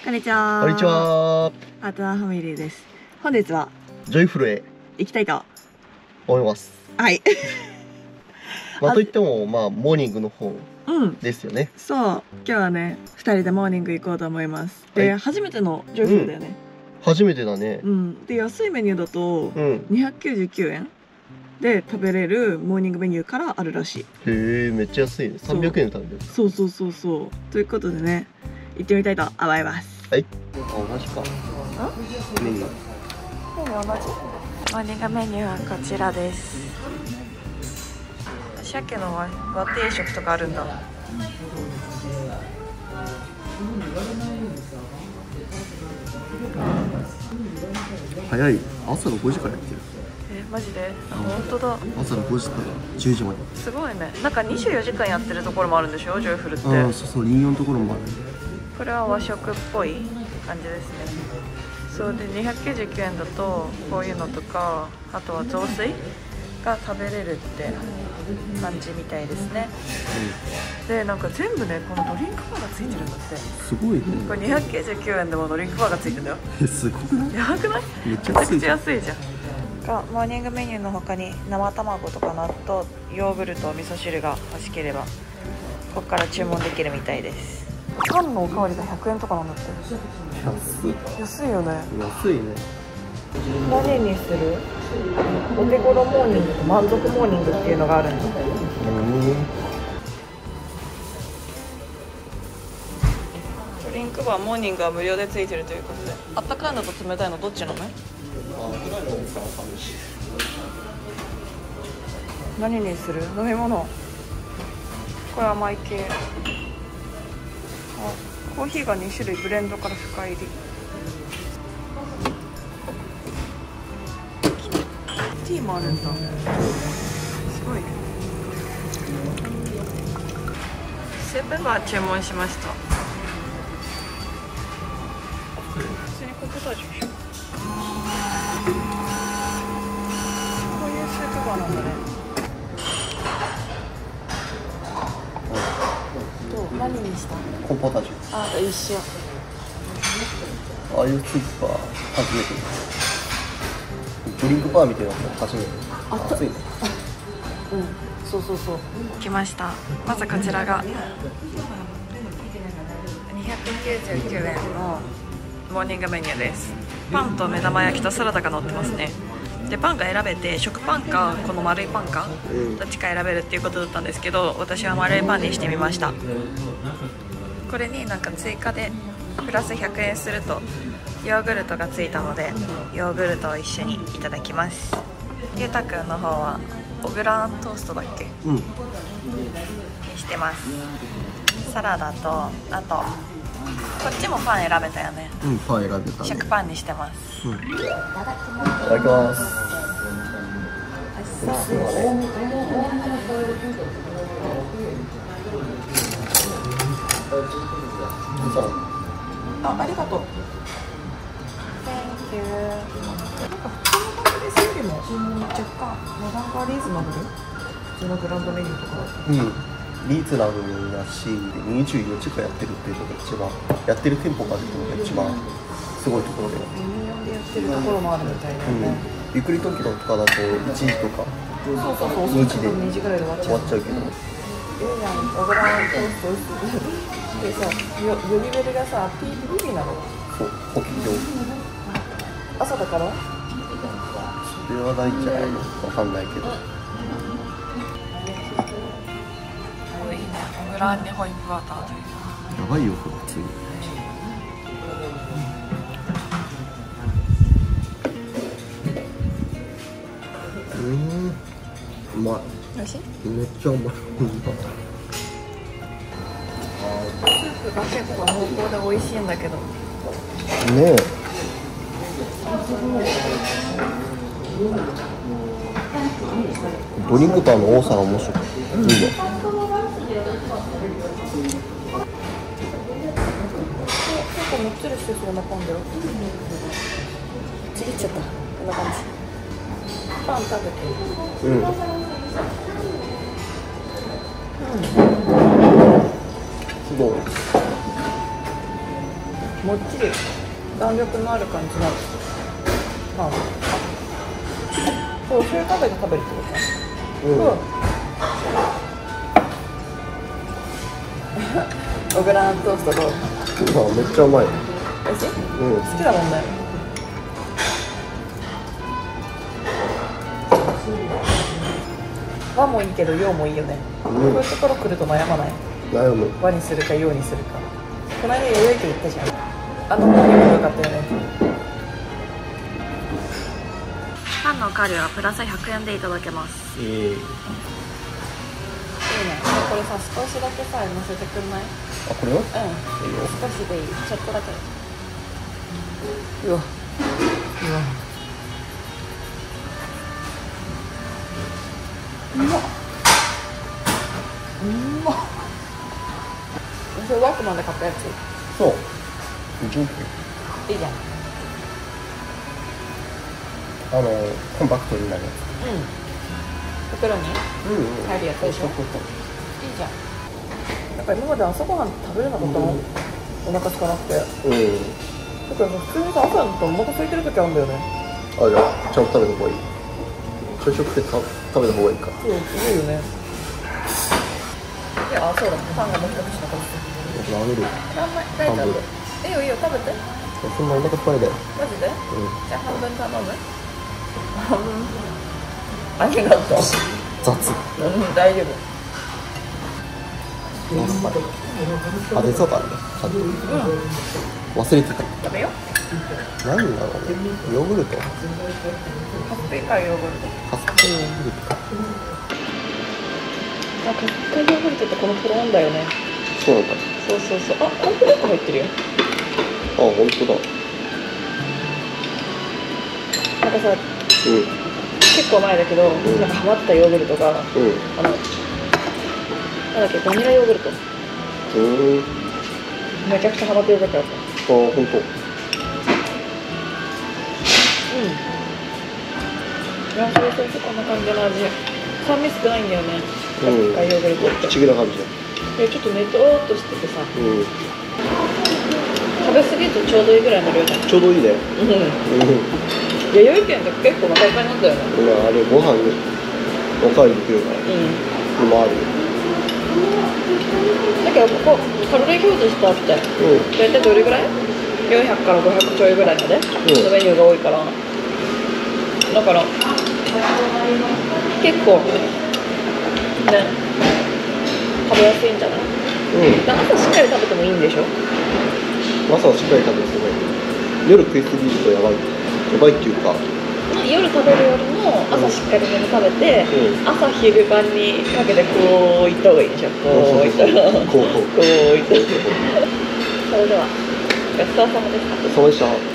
こんにちは。 こんにちは。 アートナーファミリーです。本日はジョイフルへ行きたいと思います。 はい。 まあといってもモーニングの方うんですよね。 そう、今日はね2人でモーニング行こうと思います。で、初めてのジョイフルだよね。 初めてだね。 で、安いメニューだと299円で食べれるモーニングメニューからあるらしい。 へえ、めっちゃ安いね。300円で食べれる。 そうということでね、行ってみたいと思います。 はい。同じか。メニュー。 同じ。モーニングメニューはこちらです。鮭の和定食とかあるんだ。 早い。朝の5時からやってる。 マジで？本当だ。 朝の5時から10時まで。 すごいね。なんか24時間やってるところもあるんでしょ、ジョイフルって。 ああ、そう24のところもある。 これは和食っぽい感じですね。そうで、299円だとこういうのとか、あとは雑炊が食べれるって感じみたいですね。で、なんか全部ね、このドリンクバーがついてるんだって。 すごいね。これ299円でもドリンクバーがついてるんだよ。 すごくない？ やばくない？ めちゃくちゃ安いじゃん。 モーニングメニューの他に生卵とか納豆、ヨーグルト、味噌汁が欲しければここから注文できるみたいです。パンのおかわりが100円とかなんだって。安いよね。 安いね。 何にする？お手頃モーニングと満足モーニングっていうのがあるんだって。ドリンクバー、モーニングは無料でついてるということで、あったかいのと冷たいのどっちなの？何にする？飲み物。これ甘い系。コーヒーが2種類、ブレンドから深入り。ティーもあるんだ。すごいね。スープバー注文しました。普通にココタージュでしょ。こういうスープバーなんだね。何にした？ コーンポタージュ。 あ、一緒。 ああいうスープバー初めて。ドリンクバーみたいなの初めて。熱いね。 そう。来ました。まずこちらが299円のモーニングメニューです。パンと目玉焼きとサラダが乗ってますね。で、パンが選べて、食パンかこの丸いパンかどっちか選べるっていうことだったんですけど、私は丸いパンにしてみました。これになんか追加でプラス100円するとヨーグルトがついたので、ヨーグルトを一緒にいただきます。ゆうたくんの方はオグラントーストだっけ？にしてます。サラダと、あとこっちもパン選べたよね。 パン選べたね。 食パンにしてます。 いただきます。 美味しそう。ありがとう。Thank you。なんか普通のパンですよりも若干値段がリーズナブル。普通のグランドメニューとか。 リーズナブルだし、24時間やってるっていうのが一番、やってる店舗があるっていうのが一番すごいところで。 24でやってるところもあるみたいなね。 ゆっくり時とかだと1時とか2時で 2時ぐらいで終わっちゃうけど。いいじゃん、オグラントーストでさ、呼びベルがさ、ピーピーなの。 そう、補給場。 朝だから？ それはないんじゃないの？わかんないけど。 いいね、オグランにホイップバターという。 やばいよ、これ普通に。うまい。 美味しい？ めっちゃうまい。 スープが結構濃厚で美味しいんだけど。 ねえ。ドリンクバーの多さが面白い。いいね。 結構もっちりしてそうなパンだよ。ちぎっちゃった。こんな感じ。パン食べて。すごい。 もっちり弾力のある感じのパン。そう、醤油かけて食べるってことか。小倉のトーストどう？ めっちゃうまい。 美味しい？ うん。 好きだもんね。和もいいけど洋もいいよね。こういうところ来ると悩まない？ 悩む。 和にするか洋にするか。この間弥生家行ったじゃん。あのモーニングも良かったよね。パンのカリはプラス100円でいただけます。いいね。これさ、少しだけさ、乗せてくんない？ あ、これは？ うん。少しでいい。ちょっとだけ。うわ。うわ。うまっ。うまっ。それワークマンで買ったやつ？ そう。ジンク。 いいじゃん。 コンパクトになるやつ。 うん。袋に入るやつでしょ。いいじゃん。なんか今まで朝ごはん食べれなかったの、お腹空かなくて。だから普通にさ、朝だとお腹空いてる時あるんだよね。 あ、じゃあちゃんと食べた方がいい。朝食って食べた方がいいか。 そう、すごいよね。いや、そうだ、パンがもう一口残ってる。 あげるよ。 大丈夫。いいよいいよ、食べて。 そんなお腹いっぱいだよ。 マジで？じゃあ半分頼む？ありがとう。 雑。 大丈夫。 あ、デザートあるね。忘れてた。 食べよ。 何だろうね。ヨーグルト。 カスピ海ヨーグルト。 カスピヨーグルトか。 カスピ海ヨーグルトってこのプロなんだよね。 そうなんだ。 そうそうそう。あ、コーンフレーク入ってるよ。 あ、本当だ。 なんかさ、結構前だけど、なんかハマってたヨーグルトが、なんだっけ、バニラヨーグルト。めちゃくちゃハマってる時あった。あ、 本当。 いや、そうそうそう、こんな感じの味。酸味少ないんだよね。カスピ海ヨーグルトって。 不思議な感じだ。 ちょっとねとろーっとしててさ。食べ過ぎるとちょうどいいぐらいの量じゃん。 ちょうどいいね。 弥生県って結構お腹いっぱいなんだよね。 あれご飯おかわりできるから。今あるよ。 だけどここカロリー表示してあって、大体どれぐらい？400から500ちょいぐらいまでのメニューが多いから、だから結構ね食べやすいんじゃない？朝しっかり食べてもいいんでしょ？ 朝はしっかり食べてもいい。夜食いすぎるとやばいっていうか、 夜食べるよりも朝しっかりめに食べて、朝昼晩にかけてこういった方がいいでしょ。こういったらこういったらそれではごちそうさまでした。